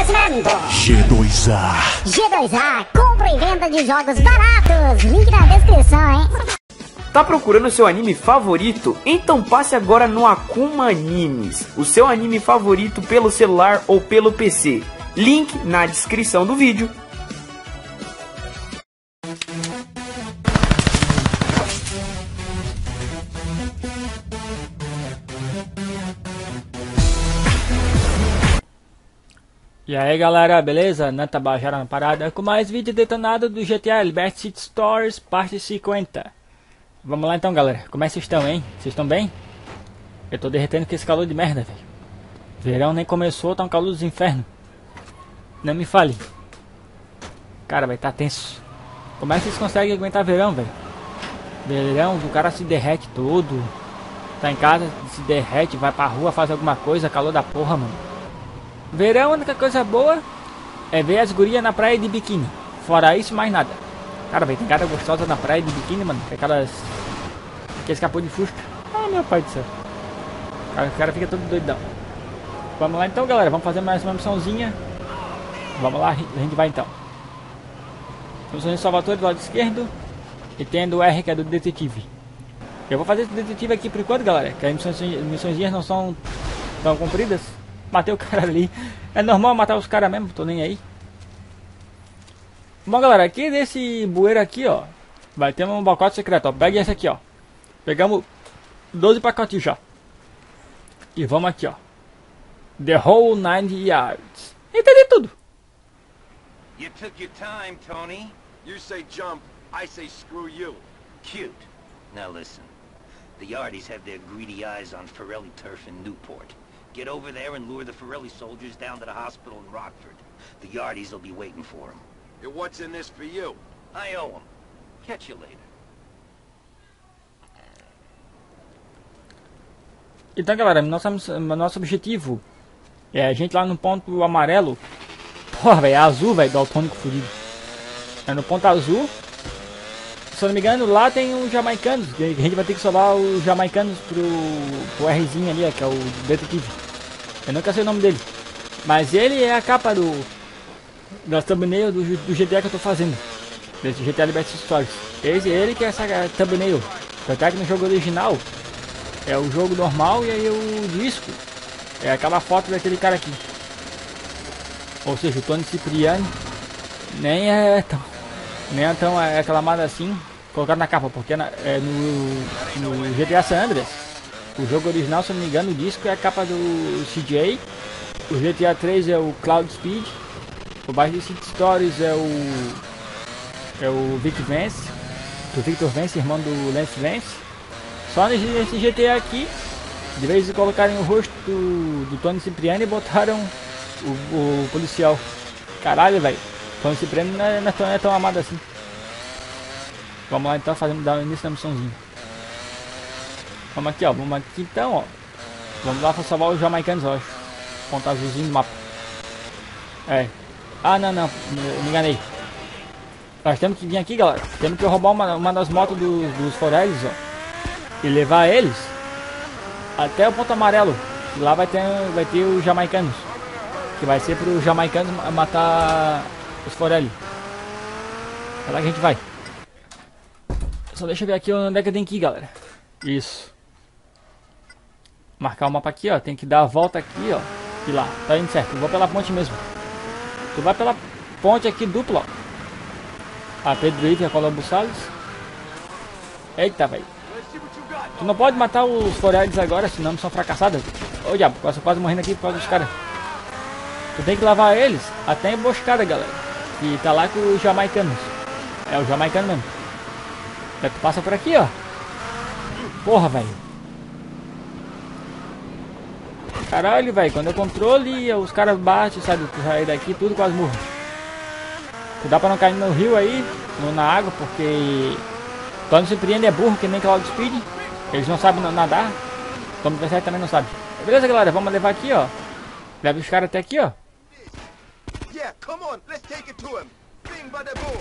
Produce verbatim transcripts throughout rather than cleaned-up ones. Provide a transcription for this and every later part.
Oferecimento G dois A. G dois A, compra e venda de jogos baratos. Link na descrição, hein? Tá procurando seu anime favorito? Então passe agora no Akuma Animes, o seu anime favorito pelo celular ou pelo P C. Link na descrição do vídeo. E aí galera, beleza? Nanta Bajara na parada com mais vídeo detonado do G T A Liberty City Stories parte cinquenta. Vamos lá então galera, como é que vocês estão, hein? Vocês estão bem? Eu tô derretendo com esse calor de merda, velho. Verão nem começou, tá um calor dos infernos. Não me fale. Cara, vai tá tenso. Como é que vocês conseguem aguentar verão, velho? Verão, o cara se derrete todo. Tá em casa, se derrete, vai pra rua, faz alguma coisa, calor da porra, mano. Verão, a única coisa boa é ver as gurias na praia de biquíni. Fora isso, mais nada. Cara, velho, tem cara gostosa na praia de biquíni, mano. Tem aquelas... Aqueles capô de fusca. Ah, meu pai do céu. O cara, o cara fica todo doidão. Vamos lá então, galera. Vamos fazer mais uma missãozinha. Vamos lá, a gente vai então. Temos o Salvatore do lado esquerdo. E tem do R, que é do detetive. Eu vou fazer esse detetive aqui por enquanto, galera. Que as missões, missõezinhas não são tão compridas. Matei o cara ali. É normal matar os caras mesmo, tô nem aí. Bom galera, aqui desse bueiro aqui, ó, vai ter um pacote secreto, ó. Pegue esse aqui, ó. Pegamos doze pacotes já. E vamos aqui, ó. The whole nine yards. Entendi tudo. You took your time, Tony. You say jump, I say screw you. Cute. Now listen. The Yardies have their greedy eyes on Forelli turf in Newport. Get over there and lure the Forelli soldiers down to the hospital in Rockford. The Yardies will be waiting for them. And what's in this for you? I owe them. Catch you later. Então galera, nosso, nosso objetivo é a gente lá no ponto amarelo. Porra, velho, é azul, velho, daltônico fudido. É no ponto azul. Se eu não me engano, lá tem os jamaicanos. A gente vai ter que salvar os jamaicanos pro, pro Rzinho ali, que é o detetive. Eu nunca sei o nome dele. Mas ele é a capa do... da thumbnail do, do G T A que eu tô fazendo. Desse G T A Liberty Stories. Esse, ele que é essa thumbnail. Até que no jogo original é o jogo normal e aí o disco é aquela foto daquele cara aqui. Ou seja, o Tony Cipriani nem é tão, nem é tão é aclamado assim, colocado na capa, porque na, é no, no G T A San Andreas, o jogo original, se não me engano, o disco é a capa do C J, o G T A três é o Cloud Speed, o Vice City Stories é o é o Vic Vance, o Victor Vance, irmão do Lance Vance. Só nesse G T A aqui, de vez de colocarem o rosto do, do Tony Cipriani e botaram o, o policial. Caralho, velho. Tony Cipriani não é, não, é tão, não é tão amado assim. Vamos lá então, fazendo dar o início da missãozinha. Vamos aqui, ó. Vamos aqui então, ó. Vamos lá para salvar os jamaicanos, eu acho. Ponto azulzinho do mapa. É. Ah, não, não. Me, me enganei. Nós temos que vir aqui, galera. Temos que roubar uma, uma das motos do, dos Forellis, ó. E levar eles até o ponto amarelo. E lá vai ter, vai ter os jamaicanos. Que vai ser para os jamaicanos matar os Forelli. É lá que a gente vai. Só deixa eu ver aqui onde é que eu tenho que ir, galera. Isso. Marcar o mapa aqui, ó. Tem que dar a volta aqui, ó. E lá, tá indo certo. Eu vou pela ponte mesmo. Tu vai pela ponte aqui dupla, ó. A Pedro Ivo e a Colombo Salles. Eita, velho. Tu não pode matar os Forellis agora, senão não são fracassadas. Ô diabo, quase, quase morrendo aqui por causa dos caras. Tu tem que levar eles até a emboscada, galera. E tá lá com os jamaicanos. É o jamaicano mesmo. Aí tu passa por aqui, ó. Porra, velho. Caralho, velho. Quando eu controle, os caras batem, sabe? Tu sair daqui, tudo quase morre. Tu dá pra não cair no rio aí, no, na água, porque... Quando se surpreende é burro, que nem Cloud Speed. Eles não sabem nadar. Como você também não sabe. Beleza, galera? Vamos levar aqui, ó. Leva os caras até aqui, ó. Yeah, come on, let's take it to him. Bing, bada, boom.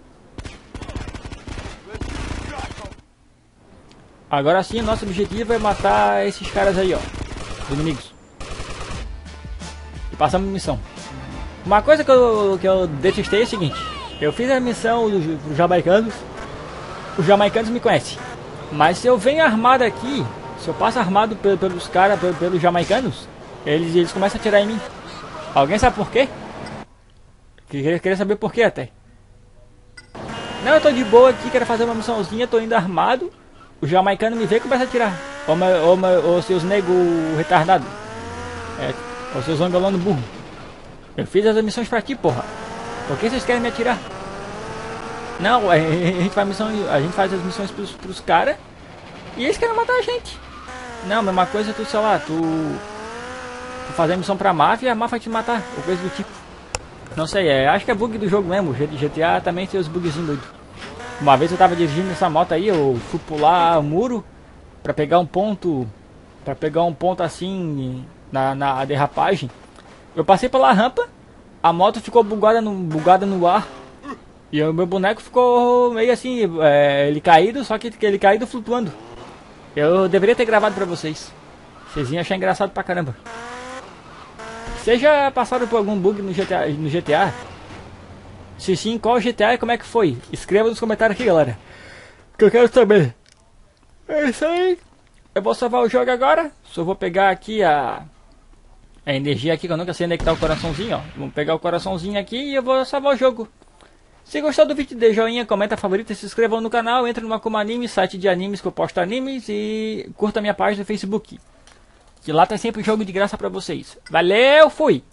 Agora sim, nosso objetivo é matar esses caras aí, ó. Os inimigos. E passamos missão. Uma coisa que eu, que eu detestei é o seguinte. Eu fiz a missão dos, dos jamaicanos. Os jamaicanos me conhecem. Mas se eu venho armado aqui, se eu passo armado pel, pelos caras, pel, pelos jamaicanos, eles, eles começam a atirar em mim. Alguém sabe por quê? Queria, queria saber por quê até. Não, eu tô de boa aqui, quero fazer uma missãozinha, tô indo armado. O jamaicano me vê e começa a atirar. Ou, ou, ou seus nego retardados. É, ou seus angolanos burro. Eu fiz as missões pra ti, porra. Por que vocês querem me atirar? Não, a gente faz, missão, a gente faz as missões pros, pros caras e eles querem matar a gente. Não, a mesma coisa tu, sei lá, tu, tu fazer missão pra máfia e a máfia te matar, ou coisa do tipo. Não sei, é, acho que é bug do jogo mesmo. G T A também tem os bugzinhos doidos. Uma vez eu tava dirigindo essa moto aí, eu fui pular o muro pra pegar um ponto, pra pegar um ponto assim na, na derrapagem. Eu passei pela rampa, a moto ficou bugada no, bugada no ar. E o meu boneco ficou meio assim, é, ele caído, só que ele caído flutuando. Eu deveria ter gravado pra vocês. Vocês iam achar engraçado pra caramba. Vocês já passaram por algum bug no G T A? No G T A? Se sim, qual G T A e como é que foi? Escreva nos comentários aqui, galera, que eu quero saber. É isso aí. Eu vou salvar o jogo agora. Só vou pegar aqui a... a energia aqui, que eu nunca sei onde é que tá o coraçãozinho, ó. Vamos pegar o coraçãozinho aqui e eu vou salvar o jogo. Se gostou do vídeo, dê joinha, comenta, favorita, se inscrevam no canal, entre no Akuma Anime, site de animes que eu posto animes, e curta minha página no Facebook, que lá tem sempre jogo de graça pra vocês. Valeu, fui!